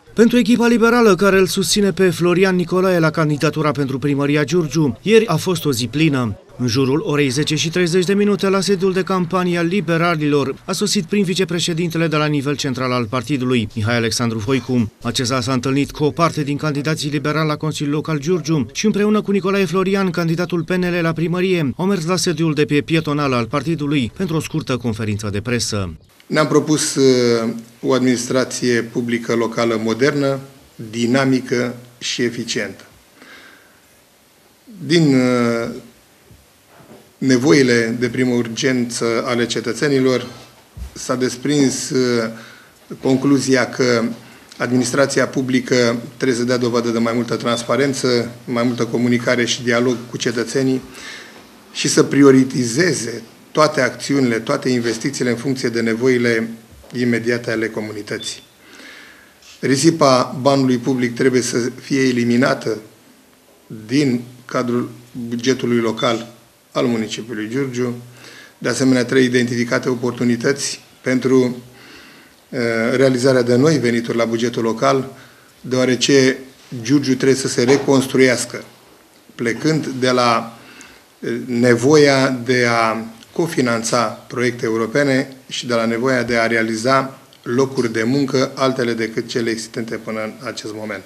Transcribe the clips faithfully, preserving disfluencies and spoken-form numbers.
Pentru echipa liberală care îl susține pe Florian Nicolae la candidatura pentru primăria Giurgiu, ieri a fost o zi plină. În jurul orei zece și treizeci de minute, la sediul de campanie al liberalilor, a sosit prim vicepreședintele de la nivel central al partidului, Mihai Alexandru Voicu. Acesta s-a întâlnit cu o parte din candidații liberali la Consiliul Local Giurgiu și împreună cu Nicolae Florian, candidatul P N L la primărie, au mers la sediul de pe pietonală al partidului pentru o scurtă conferință de presă. Ne-am propus uh, o administrație publică locală modernă, dinamică și eficientă. Din uh, nevoile de primă urgență ale cetățenilor s-a desprins uh, concluzia că administrația publică trebuie să dea dovadă de mai multă transparență, mai multă comunicare și dialog cu cetățenii și să prioritizeze toate acțiunile, toate investițiile în funcție de nevoile imediate ale comunității. Risipa banului public trebuie să fie eliminată din cadrul bugetului local al municipiului Giurgiu. De asemenea, trebuie identificate oportunități pentru uh, realizarea de noi venituri la bugetul local, deoarece Giurgiu trebuie să se reconstruiască, plecând de la uh, nevoia de a cofinanța proiecte europene și de la nevoia de a realiza locuri de muncă altele decât cele existente până în acest moment.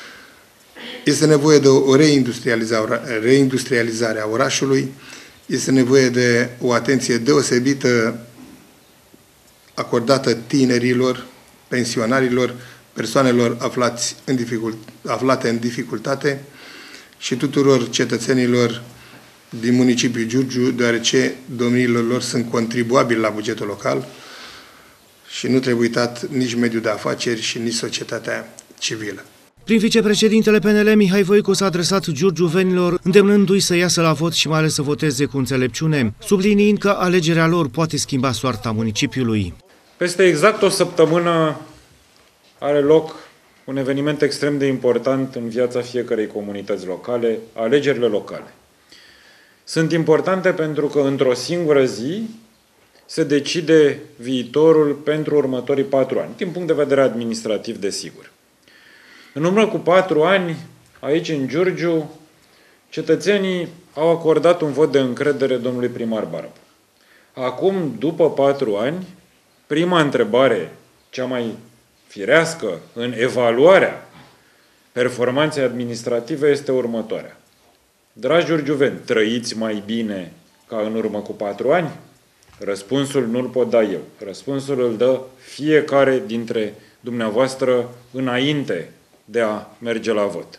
Este nevoie de o reindustrializare a orașului, este nevoie de o atenție deosebită acordată tinerilor, pensionarilor, persoanelor aflați în dificult, aflate în dificultate și tuturor cetățenilor din municipiul Giurgiu, deoarece domniilor lor sunt contribuabili la bugetul local și nu trebuie uitat nici mediul de afaceri și nici societatea civilă. Prin vicepreședintele P N L, Mihai Voicu s-a adresat giurgiuvenilor, îndemnându-i să iasă la vot și mai ales să voteze cu înțelepciune, subliniind că alegerea lor poate schimba soarta municipiului. Peste exact o săptămână are loc un eveniment extrem de important în viața fiecărei comunități locale, alegerile locale. Sunt importante pentru că într-o singură zi se decide viitorul pentru următorii patru ani, din punct de vedere administrativ, desigur. În urmă cu patru ani, aici în Giurgiu, cetățenii au acordat un vot de încredere domnului primar Barbu. Acum, după patru ani, prima întrebare, cea mai firească în evaluarea performanței administrative, este următoarea. Dragi giurgiuveni, trăiți mai bine ca în urmă cu patru ani? Răspunsul nu-l pot da eu. Răspunsul îl dă fiecare dintre dumneavoastră înainte de a merge la vot.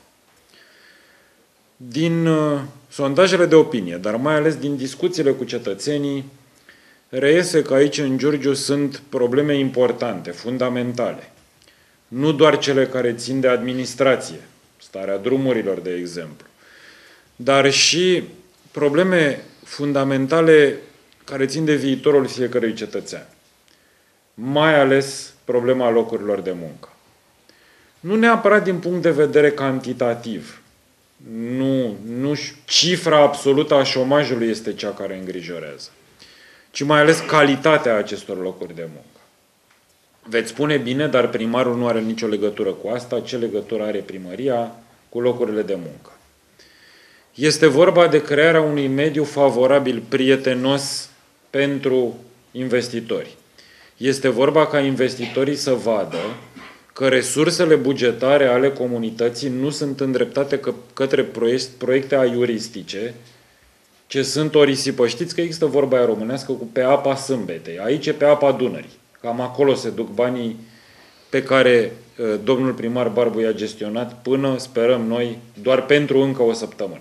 Din uh, sondajele de opinie, dar mai ales din discuțiile cu cetățenii, reiese că aici în Giurgiu sunt probleme importante, fundamentale. Nu doar cele care țin de administrație, starea drumurilor, de exemplu, dar și probleme fundamentale care țin de viitorul fiecărui cetățean. Mai ales problema locurilor de muncă. Nu neapărat din punct de vedere cantitativ. Nu, nu cifra absolută a șomajului este cea care îngrijorează, ci mai ales calitatea acestor locuri de muncă. Veți spune bine, dar primarul nu are nicio legătură cu asta. Ce legătură are primăria cu locurile de muncă? Este vorba de crearea unui mediu favorabil, prietenos pentru investitori. Este vorba ca investitorii să vadă că resursele bugetare ale comunității nu sunt îndreptate că, către proiecte aiuristice, ce sunt o risipă. Știți că există vorba aia românească cu pe apa sâmbetei. Aici e pe apa Dunării. Cam acolo se duc banii pe care uh, domnul primar Barbu i-a gestionat până, sperăm noi, doar pentru încă o săptămână.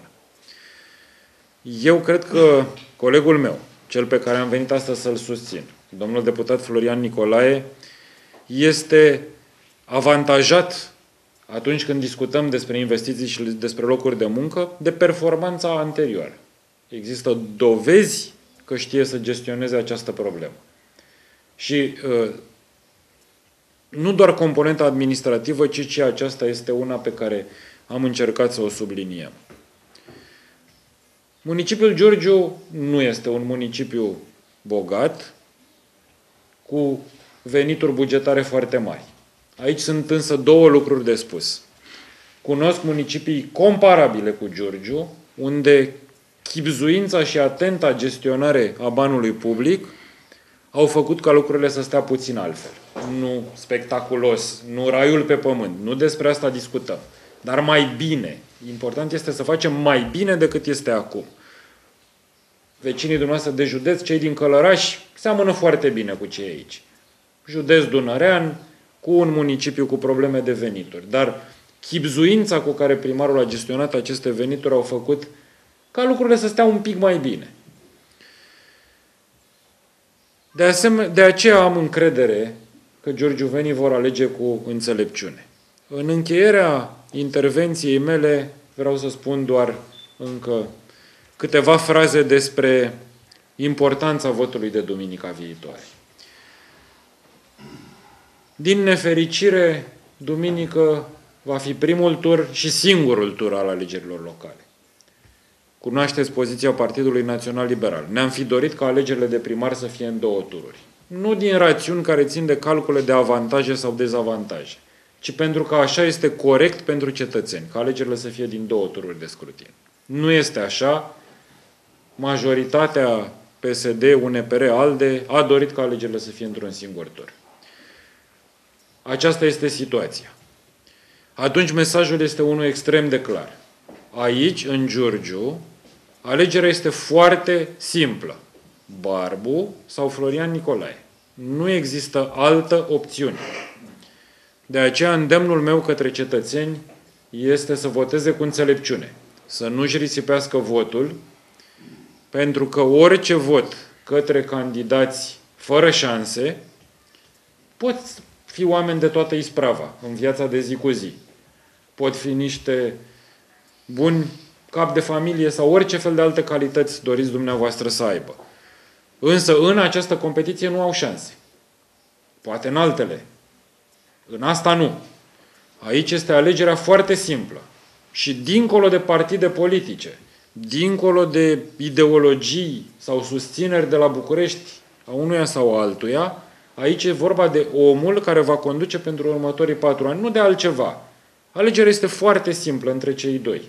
Eu cred că colegul meu, cel pe care am venit astăzi să-l susțin, domnul deputat Florian Nicolae, este avantajat atunci când discutăm despre investiții și despre locuri de muncă de performanța anterioară. Există dovezi că știe să gestioneze această problemă. Și uh, nu doar componenta administrativă, ci și aceasta este una pe care am încercat să o subliniem. Municipiul Giurgiu nu este un municipiu bogat, cu venituri bugetare foarte mari. Aici sunt însă două lucruri de spus. Cunosc municipii comparabile cu Giurgiu, unde chibzuința și atenta gestionare a banului public au făcut ca lucrurile să stea puțin altfel. Nu spectaculos, nu raiul pe pământ, nu despre asta discutăm, dar mai bine. Important este să facem mai bine decât este acum. Vecinii dumneavoastră de județ, cei din Călăraș, seamănă foarte bine cu cei aici. Județ dunărean, cu un municipiu cu probleme de venituri. Dar chibzuința cu care primarul a gestionat aceste venituri au făcut ca lucrurile să stea un pic mai bine. De asemenea, de aceea am încredere că giurgiuvenii vor alege cu înțelepciune. În încheierea intervenției mele vreau să spun doar încă câteva fraze despre importanța votului de duminica viitoare. Din nefericire, duminică va fi primul tur și singurul tur al alegerilor locale. Cunoașteți poziția Partidului Național Liberal. Ne-am fi dorit ca alegerile de primar să fie în două tururi. Nu din rațiuni care țin de calcule de avantaje sau dezavantaje, ci pentru că așa este corect pentru cetățeni, ca alegerile să fie din două tururi de scrutin. Nu este așa. Majoritatea P S D, U N P R, ALDE a dorit ca alegerile să fie într-un singur tur. Aceasta este situația. Atunci mesajul este unul extrem de clar. Aici, în Giurgiu, alegerea este foarte simplă. Barbu sau Florian Nicolae. Nu există altă opțiune. De aceea, îndemnul meu către cetățeni este să voteze cu înțelepciune. Să nu-și risipească votul, pentru că orice vot către candidați fără șanse pot fi oameni de toată isprava în viața de zi cu zi. Pot fi niște buni cap de familie sau orice fel de alte calități doriți dumneavoastră să aibă. Însă în această competiție nu au șanse. Poate în altele. În asta nu. Aici este alegerea foarte simplă. Și dincolo de partide politice, dincolo de ideologii sau susțineri de la București a unuia sau altuia, aici e vorba de omul care va conduce pentru următorii patru ani, nu de altceva. Alegerea este foarte simplă între cei doi.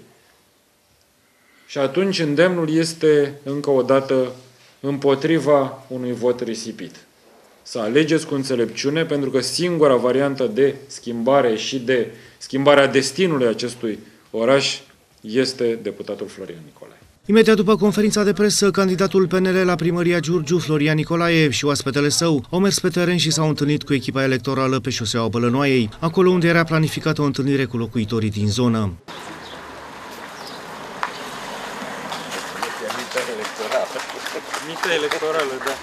Și atunci îndemnul este, încă o dată, împotriva unui vot risipit. Să alegeți cu înțelepciune, pentru că singura variantă de schimbare și de schimbarea destinului acestui oraș este deputatul Florian Nicolae. Imediat după conferința de presă, candidatul P N L la primăria Giurgiu, Florian Nicolae, și oaspetele său au mers pe teren și s-au întâlnit cu echipa electorală pe șoseaua Bălănoaiei, acolo unde era planificată o întâlnire cu locuitorii din zonă. Mită electorală, da.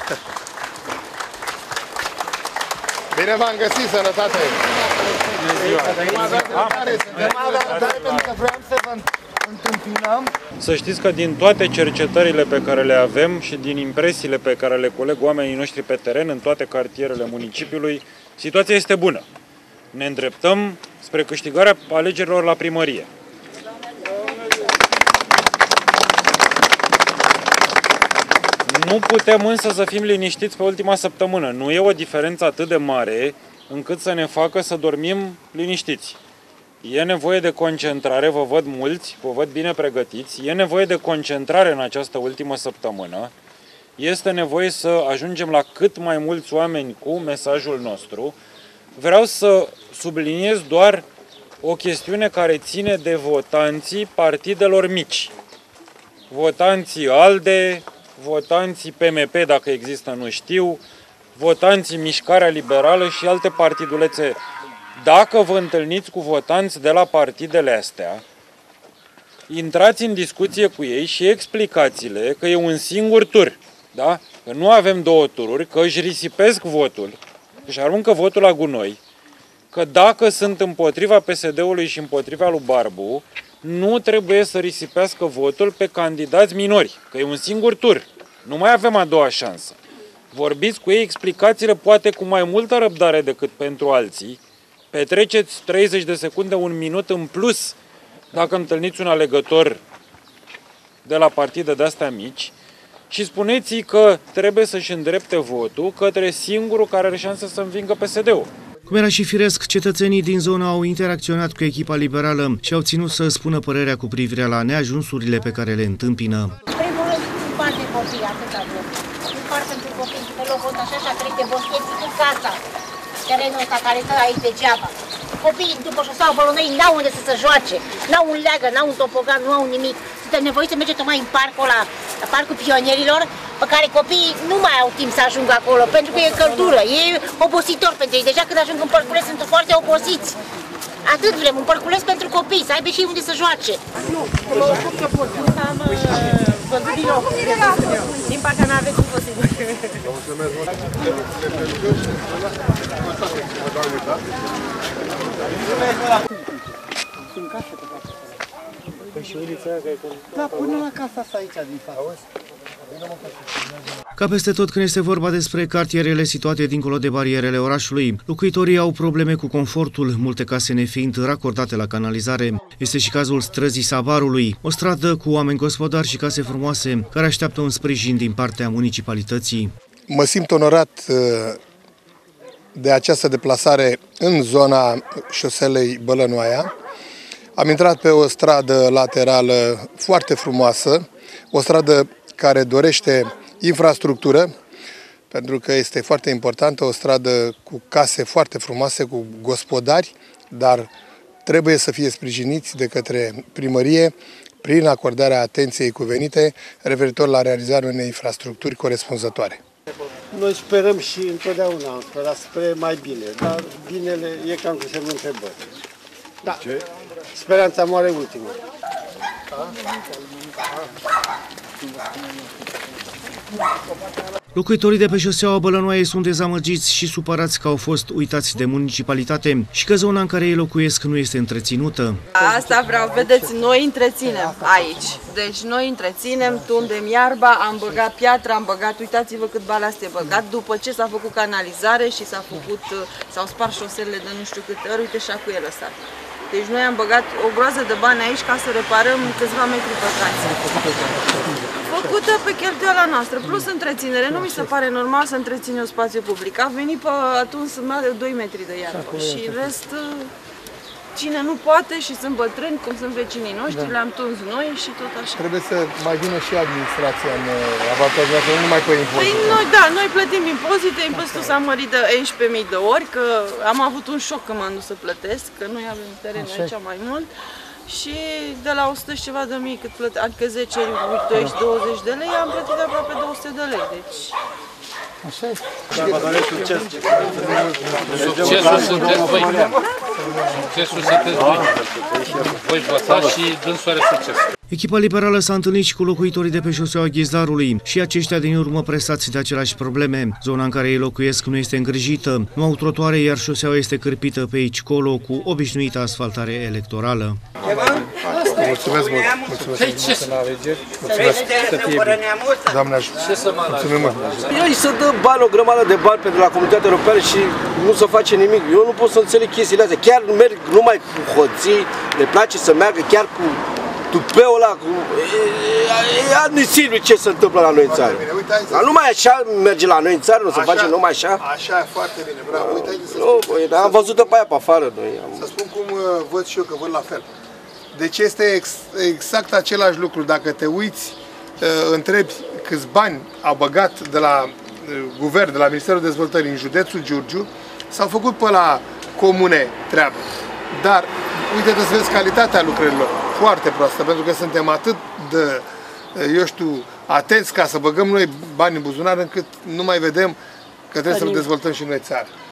Bine v-am găsit, sănătate! Să știți că din toate cercetările pe care le avem și din impresiile pe care le coleg oamenii noștri pe teren, în toate cartierele municipiului, situația este bună. Ne îndreptăm spre câștigarea alegerilor la primărie. Nu putem însă să fim liniștiți pe ultima săptămână. Nu e o diferență atât de mare încât să ne facă să dormim liniștiți. E nevoie de concentrare, vă văd mulți, vă văd bine pregătiți, e nevoie de concentrare în această ultimă săptămână, este nevoie să ajungem la cât mai mulți oameni cu mesajul nostru. Vreau să subliniez doar o chestiune care ține de votanții partidelor mici. Votanții ALDE, votanții P M P, dacă există, nu știu, votanții Mișcarea Liberală și alte partidulețe. Dacă vă întâlniți cu votanți de la partidele astea, intrați în discuție cu ei și explicați-le că e un singur tur, da? Că nu avem două tururi, că își risipesc votul, își aruncă votul la gunoi, că dacă sunt împotriva P S D-ului și împotriva lui Barbu, nu trebuie să risipească votul pe candidați minori, că e un singur tur. Nu mai avem a doua șansă. Vorbiți cu ei, explicați-le poate cu mai multă răbdare decât pentru alții. Petreceți treizeci de secunde, un minut în plus dacă întâlniți un alegător de la partide de-astea mici și spuneți-i că trebuie să-și îndrepte votul către singurul care are șanse să învingă P S D-ul. Cum era și firesc, cetățenii din zonă au interacționat cu echipa liberală și au ținut să spună părerea cu privire la neajunsurile pe care le întâmpină. În primul rând, un par de copii, atâta vrem. Un par pentru copii, pe locul ăsta așa și a trece boscheții cu casa. Terenul ăsta care stă aici degeaba. Copiii după șoseaua Bălonării n-au unde să se joace, n-au un leagă, n-au un topogan, nu au nimic. Suntem nevoiți să mergem tocmai în parcul ăla, la parcul pionierilor, pe care copiii nu mai au timp să ajungă acolo, pentru că e căldură, e obositor pentru ei. Deja când ajung în părculeț sunt foarte obosiți. Atât vrem, un părculeț pentru copii, să aibă și unde să joace. Nu, am văzut din nou, din partea mea aveți un posibil. Da, până la casa asta aici din față. Ca peste tot când este vorba despre cartierele situate dincolo de barierele orașului, locuitorii au probleme cu confortul, multe case nefiind racordate la canalizare. Este și cazul străzii Sabarului, o stradă cu oameni gospodari și case frumoase, care așteaptă un sprijin din partea municipalității. Mă simt onorat de această deplasare în zona șoselei Bălănoaia. Am intrat pe o stradă laterală foarte frumoasă, o stradă care dorește infrastructură, pentru că este foarte importantă, o stradă cu case foarte frumoase, cu gospodari, dar trebuie să fie sprijiniți de către primărie prin acordarea atenției cuvenite referitor la realizarea unei infrastructuri corespunzătoare. Noi sperăm și întotdeauna am sperat spre mai bine, dar binele e cam cu semnul întrebări. Da, speranța moare ultima. Locuitorii de pe șoseaua Bălănoaie sunt dezamăgiți și supărați că au fost uitați de municipalitate și că zona în care ei locuiesc nu este întreținută. Asta vreau, vedeți, noi întreținem aici. Deci noi întreținem, tundem iarba, am băgat piatră, am băgat, uitați-vă cât balast e băgat, după ce s-a făcut canalizare și s-a făcut, s-au spart șoselele de nu știu câte ori, uite și acu e lăsat. Deci noi am băgat o groază de bani aici ca să reparăm câțiva metri pătrați. Făcută pe cheltuiala noastră, plus întreținere. Nu mi se pare normal să întreține un spațiu public. A venit pe atunci mai de doi metri de iarbă și rest, cine nu poate și sunt bătrâni, cum sunt vecinii noștri, da. Le-am tuns noi și tot așa. Trebuie să mai vină și administrația în avantajul, nu numai pe impozite. Păi noi, da, noi plătim impozite, impozitul s-a mărit de unsprezece mii de ori, că am avut un șoc când m-am dus să plătesc, că noi avem teren aici mai mult. Și de la o sută și ceva de mii, cât plăte, adică zece, doisprezece, douăzeci de lei, am plătit aproape două sute de lei, deci... Așa e. Succesul sunteți voi. Succesul sunteți voi. Voi votați și dânsul are succes. Echipa liberală s-a întâlnit și cu locuitorii de pe șoseaua Ghizdarului și aceștia din urmă presați de aceleași probleme. Zona în care ei locuiesc nu este îngrijită, nu au trotuare, iar șoseaua este cârpită pe aici-colo cu obișnuită asfaltare electorală. Mulțumesc mult! Mulțumesc! Păi ce să Mulțumesc! Să fie bine! Doamne ajută! Mulțumim mult! Ei să dă bani, o grămadă de bani pentru la Comunitatea Europeană și nu se face nimic. Eu nu pot să înțeleg chestiile astea. Chiar merg numai cu hoții, le place să meargă chiar cu tupeul ăla, cu... E, e admisibil ce se întâmplă la noi în țară. Dar numai așa merge la noi în țară, nu se face numai așa? Așa e foarte bine, bravo. Uite, hai să nu, băi, dar am văzut-o pe aia pe afară noi. Am... Să spun cum uh, văd și eu, că văd la fel. Deci este ex, exact același lucru. Dacă te uiți, uh, întrebi câți bani au băgat de la uh, guvern, de la Ministerul Dezvoltării în județul Giurgiu, s-au făcut pe la comune treabă. Dar, uite-te să vezi calitatea lucrărilor, foarte proastă, pentru că suntem atât de, eu știu, atenți ca să băgăm noi bani în buzunar, încât nu mai vedem că trebuie să-l dezvoltăm și noi țara.